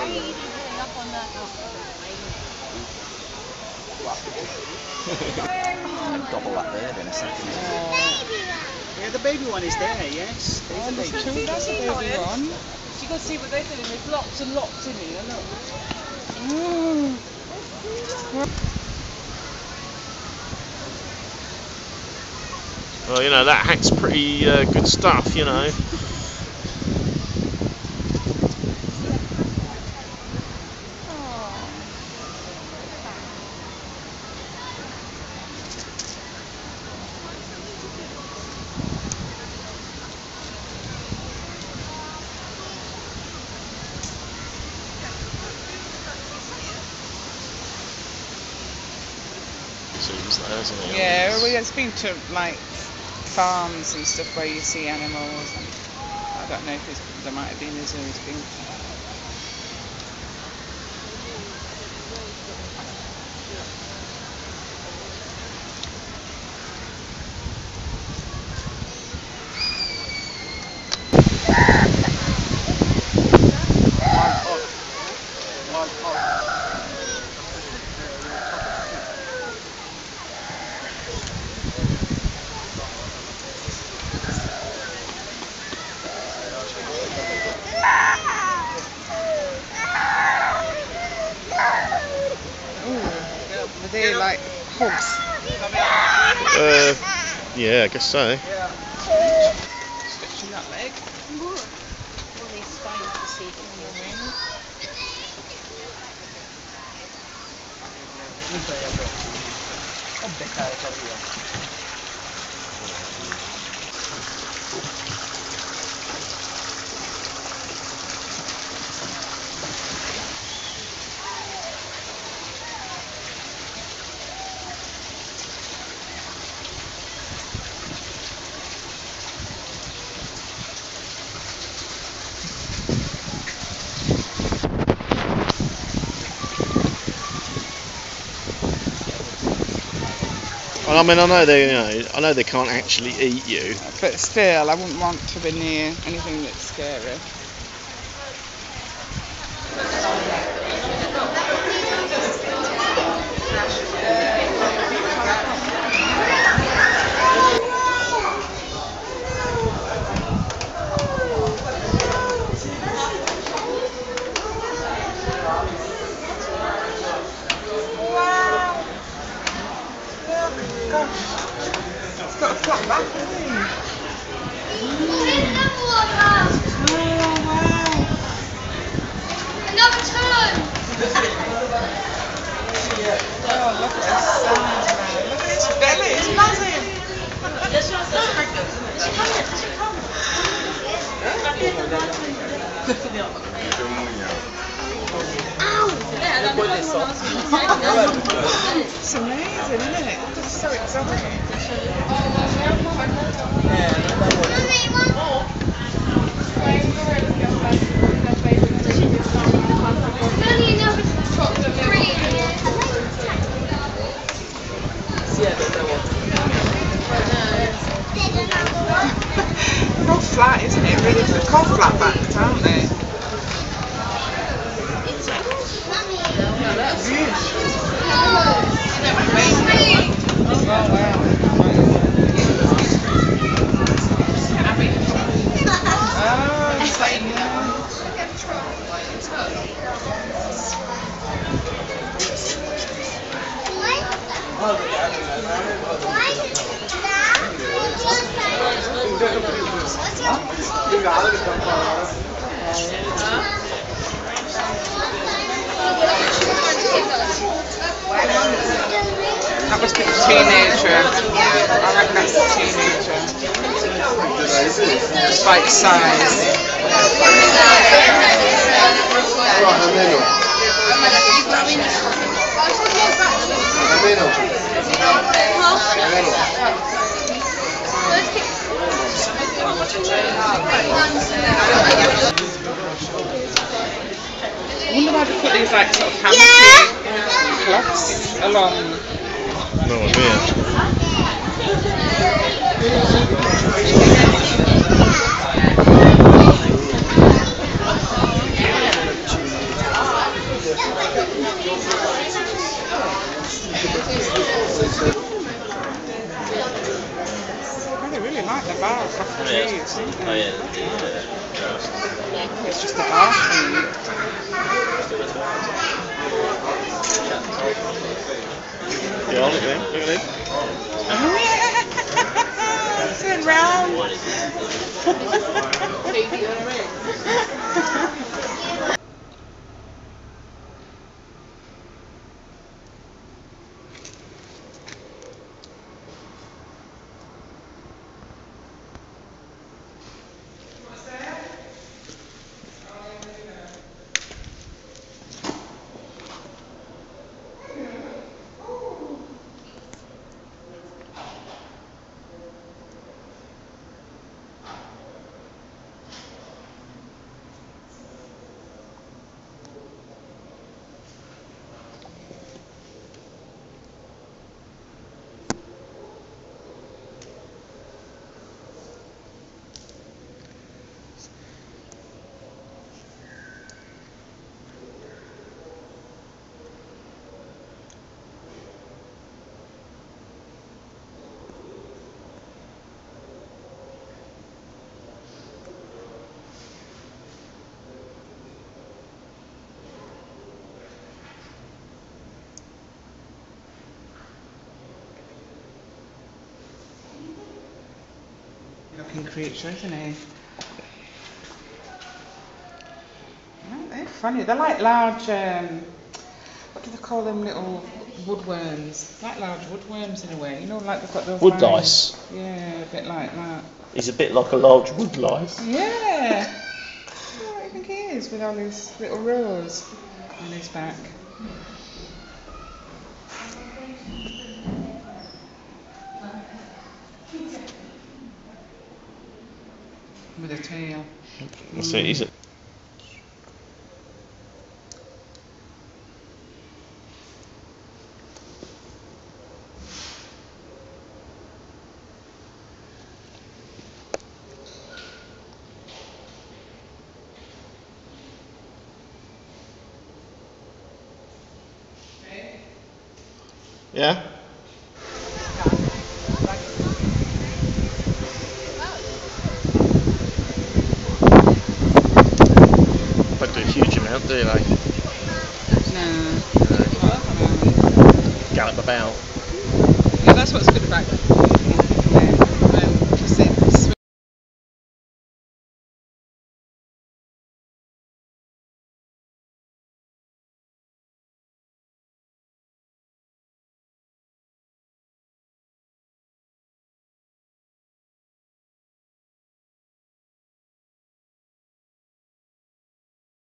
Gobble that bird in a second. Yeah, the baby one is there, yes. There's a baby. That's a baby one. You got to see what they're doing. There's lots and lots in here. Look. Well, you know, that hack's pretty good stuff, you know. Yeah, well, it's been to like farms and stuff where you see animals. And I don't know if there might have been a zoo it's been to. Are they like hogs? Yeah, I guess so. Stretching that leg. All these spines to see from your end. Well, I mean, I know they can't actually eat you. But still, I wouldn't want to be near anything that's scary. It's got a flat back, hasn't it? Another turn! Oh, look at his size, man. Look at his belly, it's massive. It's amazing, isn't it? It's so exotic. They're all flat, isn't it? Really, they're called flat backs, aren't they? That must be the teenager. I reckon that's the teenager. Just like size. I wonder why they put these like sort of hammocky cloths along. No idea. it's just a bar feed. Yeah, look at him. Look at him. Oh yeah! Turn round. Looking creature, isn't he? Aren't they funny? They're like large, what do they call them, little woodworms? Like large woodworms in a way, you know, like they've got those Wood lines. lice. Yeah, a bit like that. He's a bit like a large wood lice. Yeah! What do you think he is with all his little rows on his back? With a tail. So he's a yeah. Don't do a huge amount, do they? No. Gallop about. Yeah, that's what's good about the